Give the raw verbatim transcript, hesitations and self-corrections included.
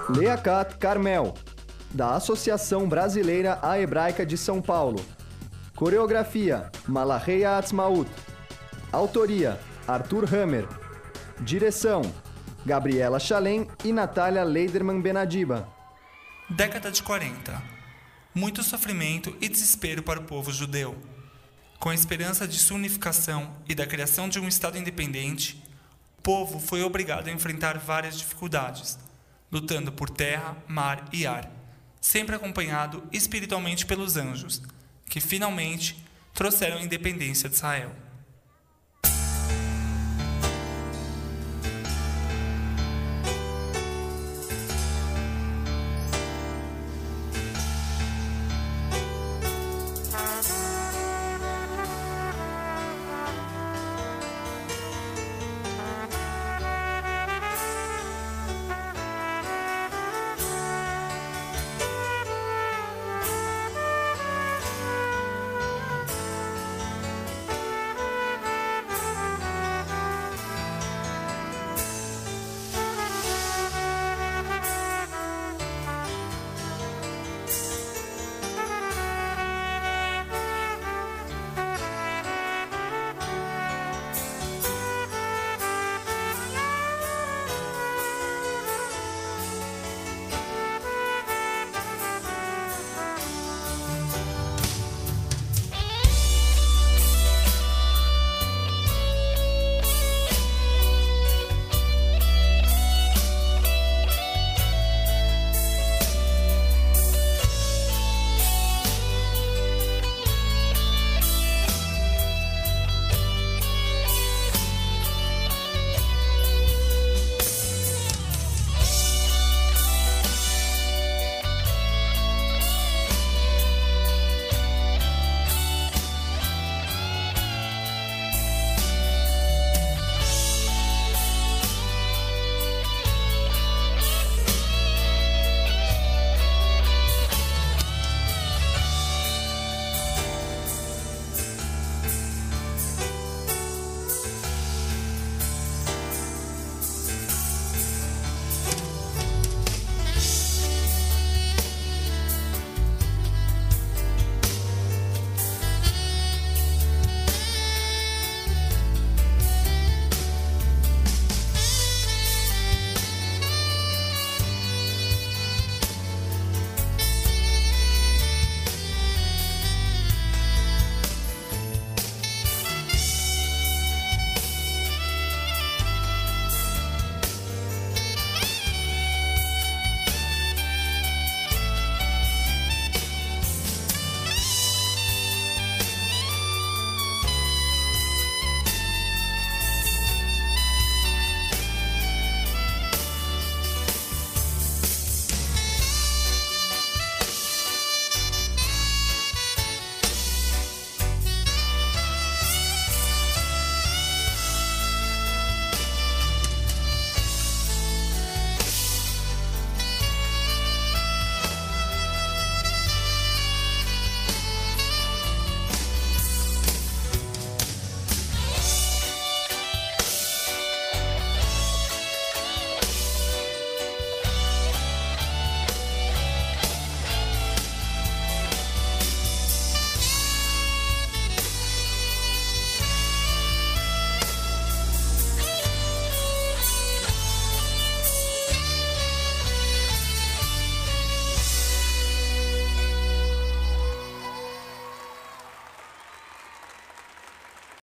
Leacat Carmel, da Associação Brasileira A Hebraica de São Paulo. Coreografia, Malachei Ha'atzmaut. Autoria, Arthur Hammer. Direção, Gabriela Chalem e Natália Leiderman Benadiba. Década de quarenta. Muito sofrimento e desespero para o povo judeu. Com a esperança de sua unificação e da criação de um Estado independente, o povo foi obrigado a enfrentar várias dificuldades, lutando por terra, mar e ar, sempre acompanhado espiritualmente pelos anjos, que finalmente trouxeram a independência de Israel.